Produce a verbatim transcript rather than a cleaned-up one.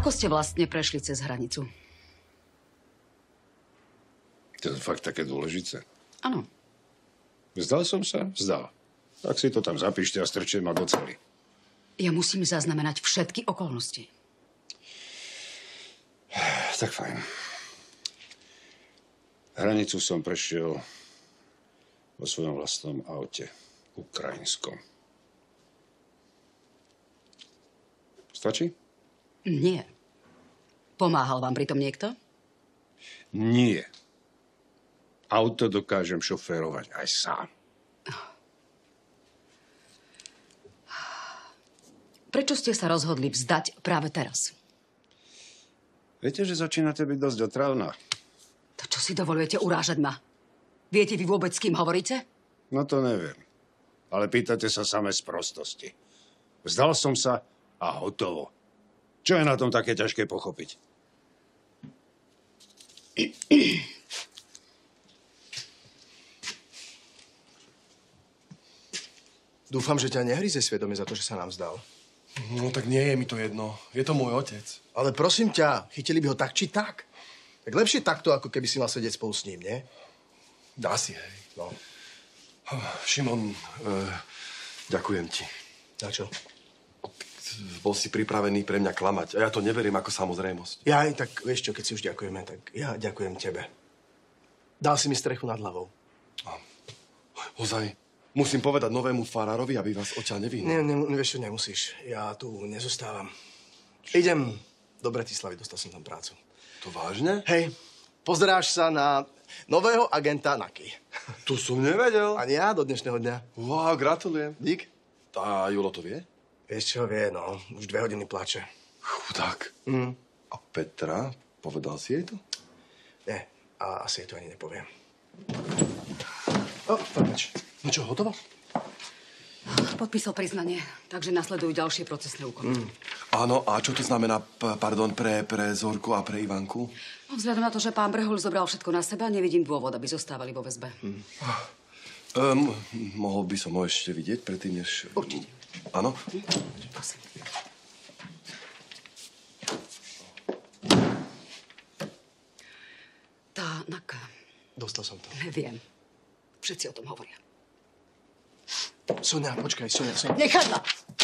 Ako ste vlastne prešli cez hranicu? To je fakt také dôležité. Áno. Vzdal som sa? Vzdal. Tak si to tam zapíšte a strčím ma do cely. Ja musím zaznamenať všetky okolnosti. Tak fajn. Hranicu som prešiel vo svojom vlastnom aute. Ukrajinskom. Stačí? Nie. Pomáhal vám pritom niekto? Nie. Auto dokážem šoférovať aj sám. Prečo ste sa rozhodli vzdať práve teraz? Viete, že začínate byť dosť otravná. To čo si dovolujete urážať ma? Viete vy vôbec, s kým hovoríte? No to neviem. Ale pýtate sa samé z prostosti. Vzdal som sa a hotovo. Čo je na tom také ťažké pochopiť? Dúfam, že ťa nehryze svedomie za to, že sa nám vzdal. No tak nie je mi to jedno. Je to môj otec. Ale prosím ťa, chytili by ho tak či tak. Tak lepšie takto, ako keby si mal sedieť spolu s ním, nie? Dá si, hej. No. Šimon, e, ďakujem ti. Na čo? Bol si pripravený pre mňa klamať. A ja to neberiem ako samozrejmosť. Ja, tak vieš čo, keď si už ďakujeme, tak ja ďakujem tebe. Dal si mi strechu nad hlavou. Ozaj, musím povedať novému farárovi, aby vás odtiaľ nevyhnul. Nie, ne, vieš čo, nemusíš. Ja tu nezostávam. Idem do Bratislavy, dostal som tam prácu. To vážne? Hej, pozeráš sa na nového agenta Naky. Tu som nevedel. Ani ja do dnešného dňa. Wow, gratulujem. Dík. A Julo to vie? Vieš čo, vie, no. Už dve hodiny plače. Chudák. Mm. A Petra? Povedal si jej to? Nie, a asi jej to ani nepoviem. O, prepáč. No čo, hotovo? Podpísal priznanie, takže nasledujú ďalšie procesné úkony. Mm. Áno, a čo to znamená, p- pardon, pre, pre Zorku a pre Ivanku? No, vzhľadom na to, že pán Brhol zobral všetko na seba, nevidím dôvod, aby zostávali vo väzbe. Mm. Um, mohol by som ho ešte vidieť predtým, než... Určite. Áno? Prosím. Tá Naka. Dostal som to. Viem. Všetci o tom hovoria. Sonia, počkaj, Sonia, Sonia. Nechaj ma!